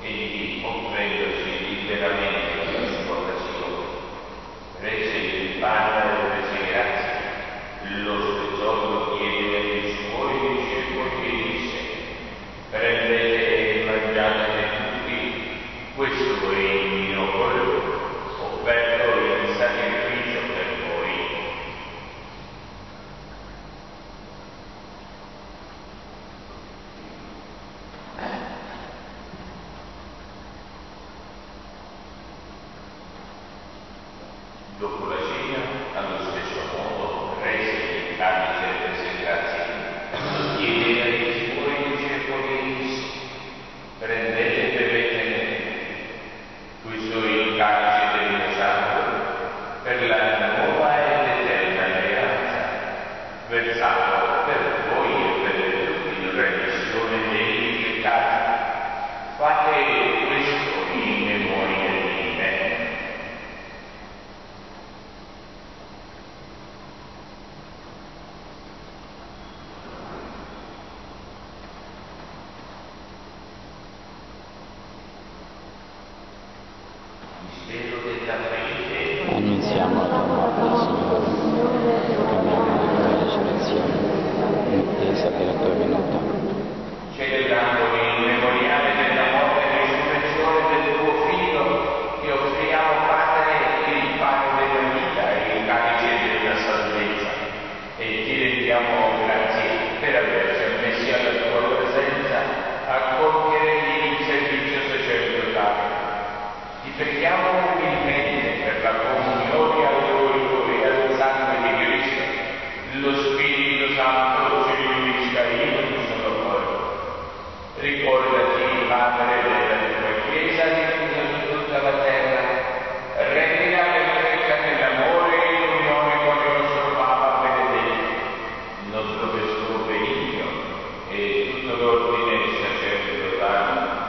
Egli, offrendosi liberamente la sua passione, rese il pane e rese grazie, lo spezzò, lo diede ai suoi discepoli e disse: prendete e mangiate tutti, questo è il mio corpo, offerto in sacrificio per voi. Dopo la cena, allo stesso modo, rese il calice e rese grazie, lo diede ai suoi discepoli e disse: prendete e bevete, questo è il calice del mio sangue, per la nuova ed eterna alleanza, versato per voi e per tutti in remissione dei peccati. Fate questo in memoria di me. Mistero della fede. Annunziamo la tua morte, Signore, proclamiamo la tua resurrezione, in attesa della tua venuta. Celebrando il memoriale della morte e resurrezione del tuo Figlio, ti offriamo, Padre, il pane della vita e il calice della salvezza, e ti rendiamo grazie per averci ammessi alla tua presenza a compiere il servizio sacerdotale. Ti preghiamo umilmente per la comunione al corpo e al sangue di Cristo, lo Spirito Santo ci unisca in un solo corpo. Ricordati, Padre, della tua Chiesa di tutta la terra, rendila perfetta nell'amore e in unione con il nostro Papa Benedetto, il nostro Vescovo Benigno e tutto l'ordine sacerdotale.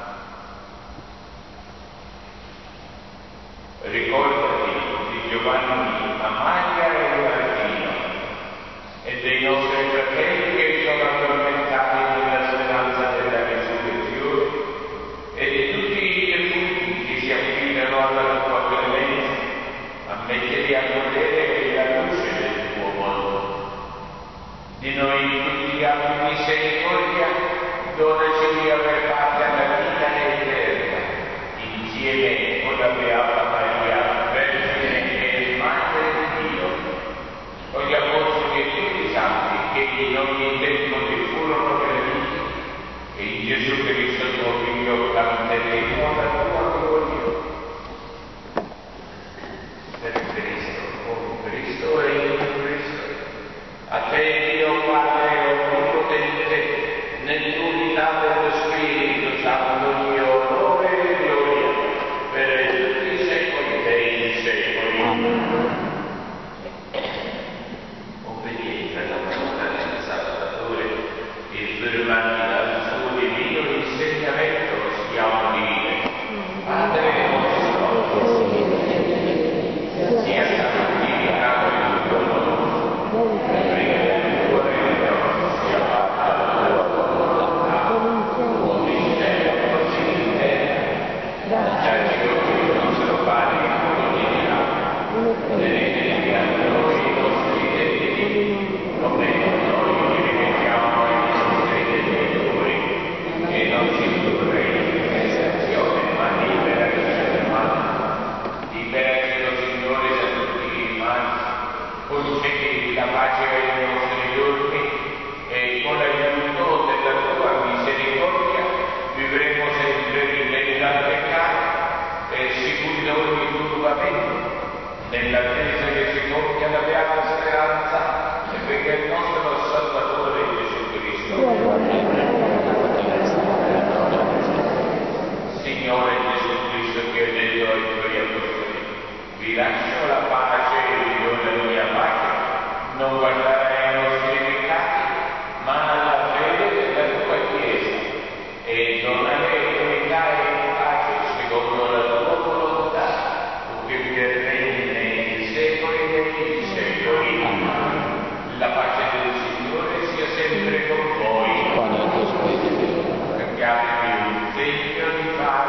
Ricordati di Giovanni, Amalia e Martino e dei nostri fratelli che sono addormentati nella speranza della risurrezione e di tutti i defunti che si affidano alla tua clemenza. Ammettili a godere la luce del tuo mondo. Di noi tutti abbi misericordia, donaci di aver parte alla vita eterna, insieme con la Beata Maria, Vergine e Madre di Dio, con gli Apostoli e tutti i santi che in ogni tempo ti furono graditi, e in Gesù Cristo tuo Figlio canteremo la tua gloria. Per Cristo, con Cristo e in Cristo, a te Dio Padre Onnipotente, nell'unità dello Spirito Santo, Dio, onore e gloria, per tutti i secoli dei secoli. Obbedienti alla volontà del Salvatore e fermati dal suo divino insegnamento, stiamo a dire: Padre nostro, sia santificato il tuo nome, venga il tuo regno, sia fatta la tua volontà, come in cielo così in terra. Dacci oggi il nostro pane quotidiano, tenete a noi i nostri debiti, come noi li rimettiamo ai nostri debitori, e non ci indurre in tentazione, ma liberaci dal male. Liberaci, o Signore, da tutti i mali, concedi la pace ai nostri giorni, e con l'aiuto della tua misericordia vivremo sempre rimedi dal peccato e sicuri da ogni turbamento, nell'attesa che si compia la beata speranza e venga il nostro Salvatore Gesù Cristo. Signore Gesù Cristo, che hai detto ai tuoi apostoli: vi lascio la pace e vi do la mia pace, non guardare ai nostri peccati, ma alla fede della tua Chiesa, e donare unità e pace secondo la tua volontà, tu che regni nei secoli dei secoli. La pace del Signore sia sempre con voi. Con il tuo Spirito. Cambiatevi un segno di pace.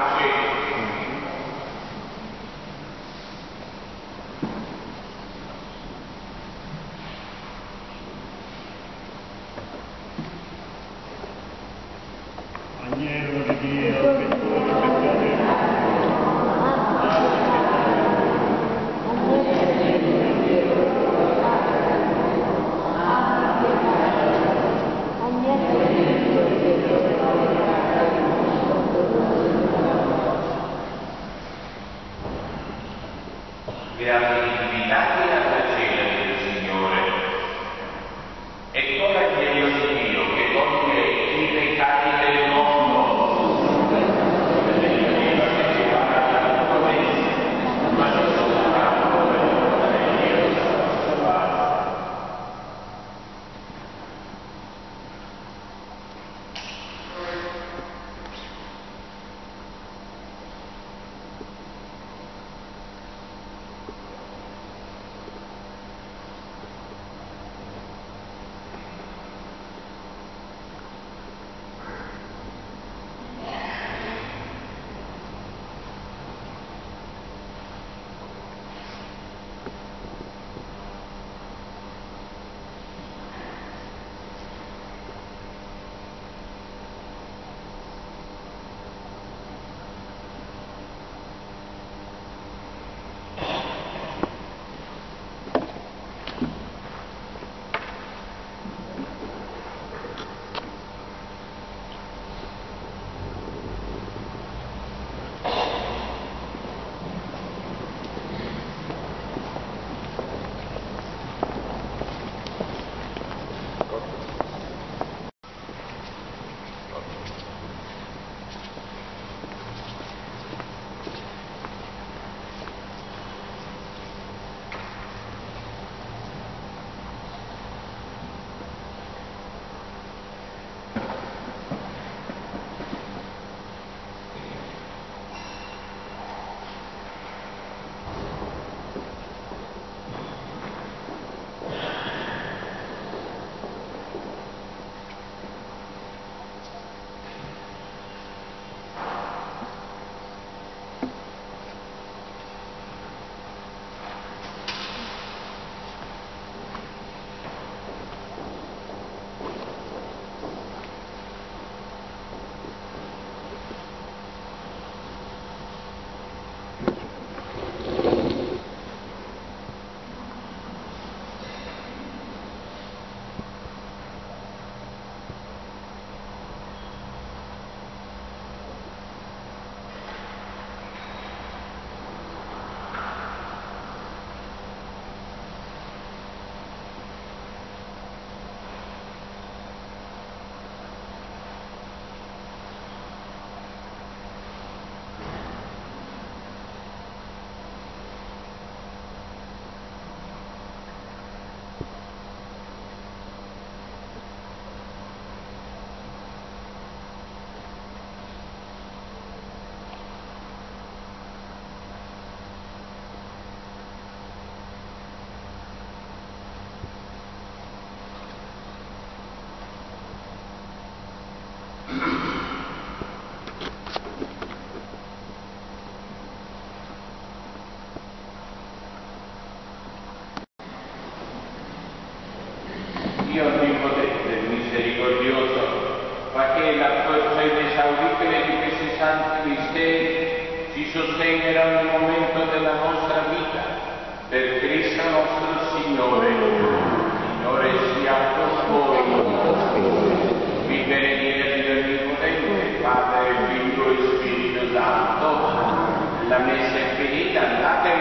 Dio onnipotente, misericordioso, fa che la forza inesauribile di questi santi misteri ci sostenga in ogni momento della nostra vita, per Cristo nostro Signore. Signore sia con voi, vi benedica Dio Onnipotente, Padre, Figlio e Spirito Santo. La messa è finita, andate